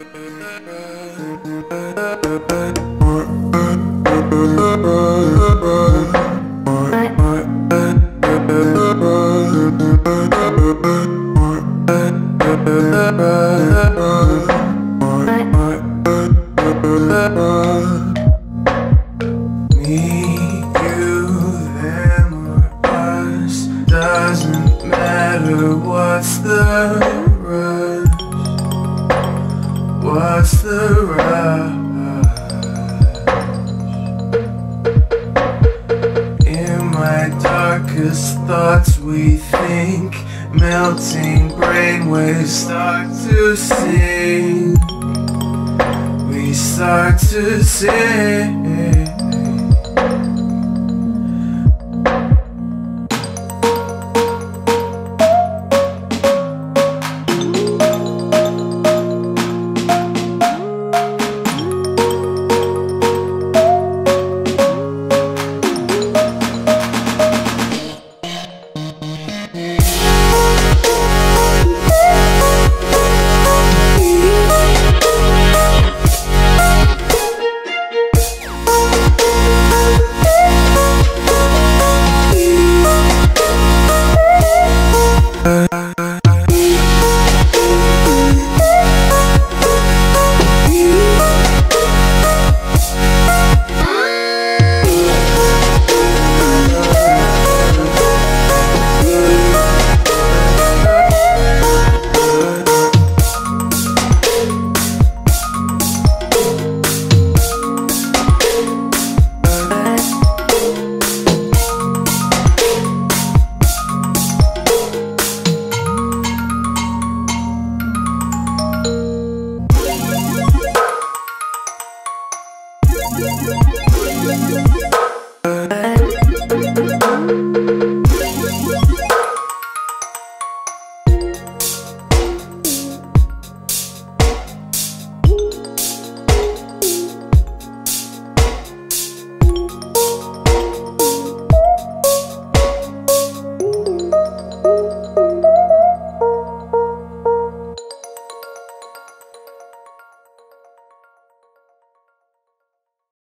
Me, you, them, or us, doesn't matter. What's the rush? What's the rush? In my darkest thoughts we think, melting brainwaves start to sing. We start to sing.